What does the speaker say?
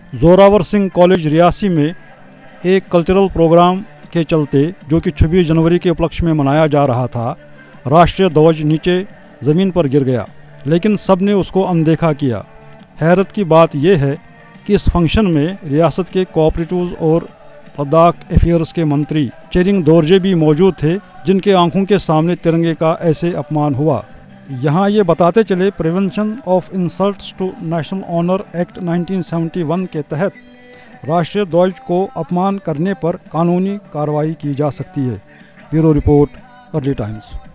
Zorawar Singh college Reasi में एक cultural programme के चलते, जो कि 26 जनवरी के उपलक्ष्य में मनाया जा रहा था, राष्ट्रीय ध्वज नीचे ज़मीन पर गिर गया, लेकिन सब ने उसको अनदेखा किया। हैरत की बात यह है कि इस फंक्शन में रियासत के कोऑपरेटिव्स और लद्दाख अफेयर्स के मंत्री चेरिंग दोरजे भी मौजूद थे, जिनके आंखों के सामने तिरंगे का ऐसे अपमान हुआ। यहाँ ये बताते चले, prevention of insults to national honour act 1971 के तहत राष्ट्रीय ध्वज को अपमान करने पर कानूनी कार्रवाई की जा सकती है। Bureau report, early times.